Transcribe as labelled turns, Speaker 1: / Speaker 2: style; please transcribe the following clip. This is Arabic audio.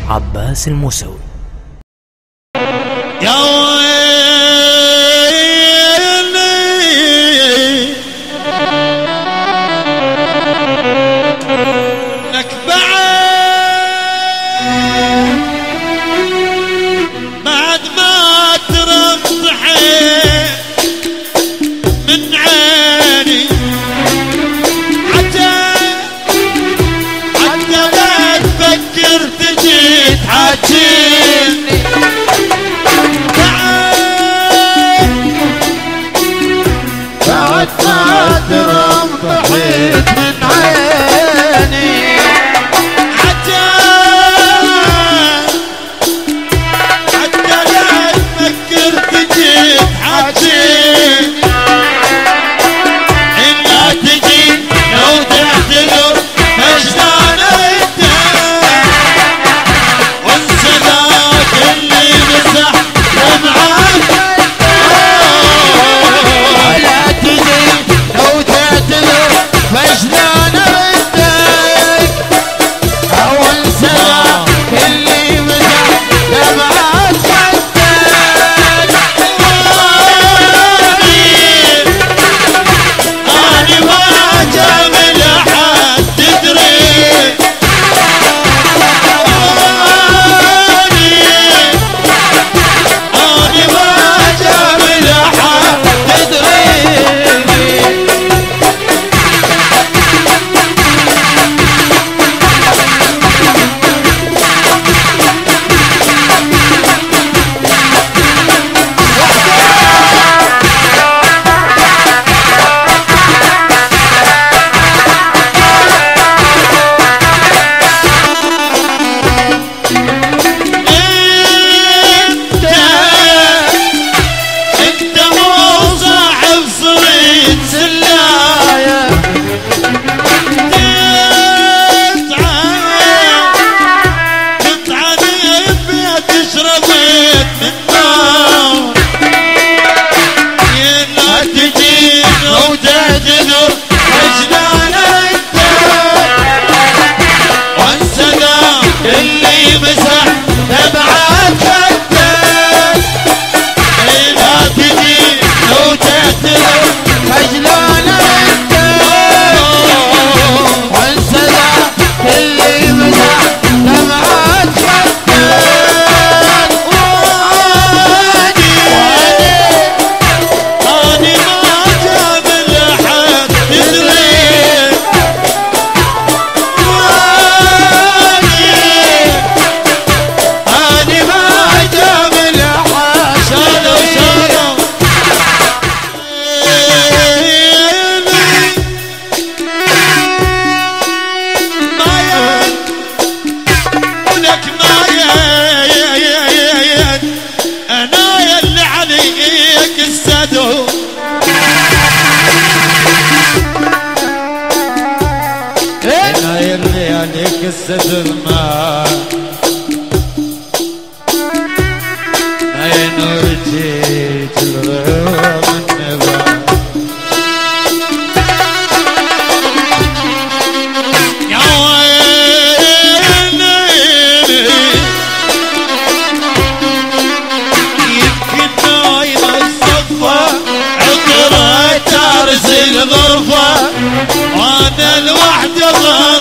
Speaker 1: عباس الموسوي.
Speaker 2: يا ويلي لك بعد ما ترضحي من عيني حتى لا تفكر تجي تحاجيني.
Speaker 3: بعد ما ترضحيت من عيني
Speaker 2: حتى لا تفكر تجي تحاجيني. إلا تجي لو تعتذر فشلون انت وانسى ذاك اللي مسح دمعك.
Speaker 3: ولا تجي لو تعتذر فشلون ردك او انسى اللي مسح دمعك خدك.
Speaker 2: أنا ما جامل أحد تدري. أنا ما جامل أحد تدري. انت مو صاحب صريت سلاية تطعن بيت شربت من نار. لا تجي لو تعتذر فشلون انت وانسى ذاك اللي مسح دمعك خدك. لا تجي لو تعتذر
Speaker 3: فشلون انت وانسى ذاك اللي مسح دمعك خدك.
Speaker 2: أنا ما جامل أحد تدري. أنا ما جامل أحد شالوا ما لك ما أنا يلي عليك السدو.
Speaker 3: انا يلي عليك الستر ما عين رجيت الغيوم النبا.
Speaker 2: يا ويلي يمكن نايم الصفة عطرة ترسل غرفة وانا لوحدي